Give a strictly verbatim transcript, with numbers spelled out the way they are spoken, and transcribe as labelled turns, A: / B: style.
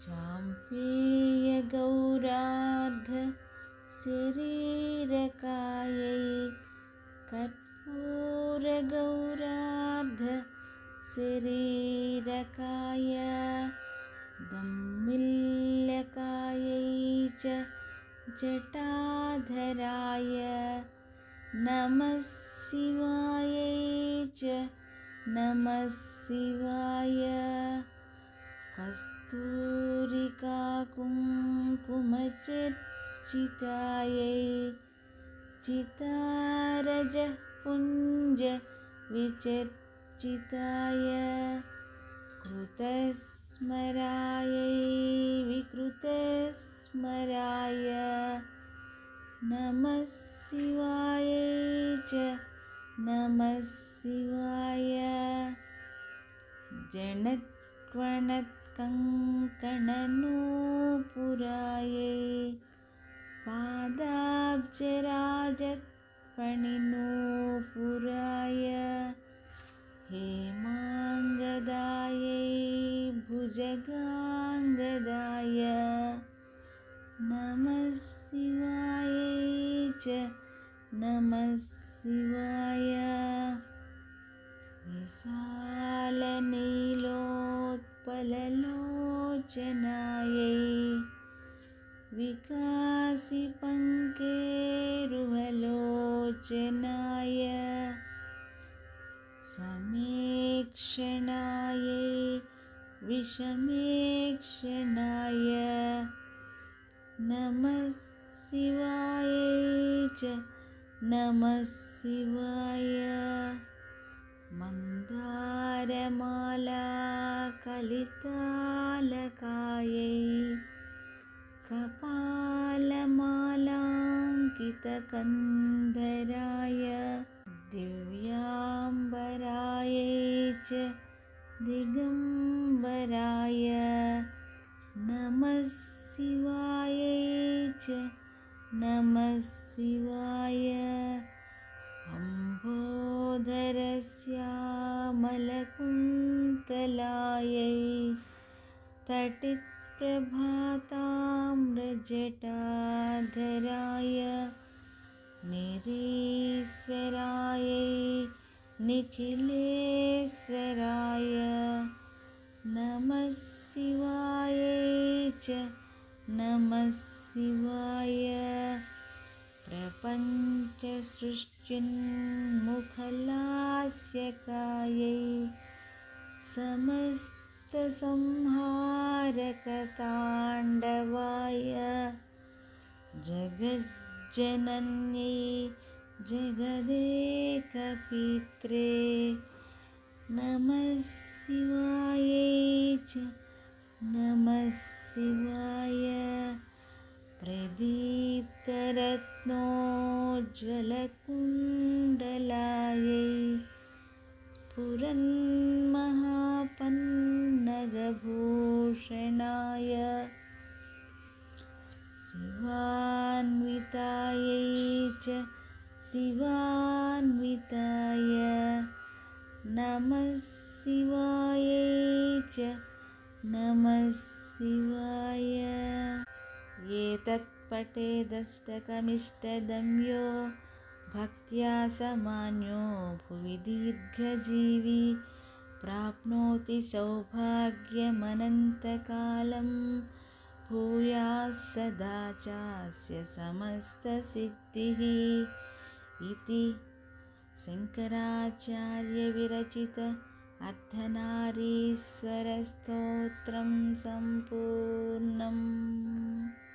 A: चाम्पेय गौरार्ध शरीरकायै कर्पूर गौरार्ध शरीरकाय दम्मिल्लकायै च जटाधराय नमः शिवायै च नमः शिवाय कस्तूरिका कुङ्कुमचर्चितायै चितारजः पुञ्ज विचर्चिताय कृतस्मरायै विकृतस्मराय नमः शिवायै च नमः शिवाय जणत्वणत्कङ्कणनूपुरायै पादाब्जराजत्पणिनूपुराय हेमाङ्गदायै भुजगाङ्गदाय नमः शिवायै च नमः शिवाय विशालनीलोत्पललोचनायै विकासिपङ्केरुहलोचनाय समीक्षणायै विषमीक्षणाय नमः शिवायै च नमः शिवाय मन्दारमाला कलितालकायै कपालमालाङ्कितकन्धराय दिव्याम्बरायै च दिगम्बराय नमः शिवायै च नमः शिवाय अम्बोधरश्यामलकुन्तलायै तटितप्रभाताम्रजटाधराय निरीश्वरायै निखिलेश्वराय नमः शिवायै च नमः शिवाय प्रपञ्चसृष्ट्युन्मुखलास्यकायै समस्तसंहारकताण्डवाय जगज्जनन्यै जगदेकपित्रे नमः शिवायै च नमः शिवाय प्रदीप्तरत्नोज्ज्वलकुण्डलायै स्फुरन्महापन्नगभूषणाय शिवान्वितायै च शिवान्विताय नमः शिवायै च नमः शिवाय एतत्पठेदष्टकमिष्टदम्यो भक्त्या समान्यो भुवि दीर्घजीवी प्राप्नोति सौभाग्यमनन्तकालं भूयात् सदा चास्य समस्तसिद्धिः इति शङ्कराचार्यविरचित अर्धनारीश्वरस्तोत्रं सम्पूर्णम्।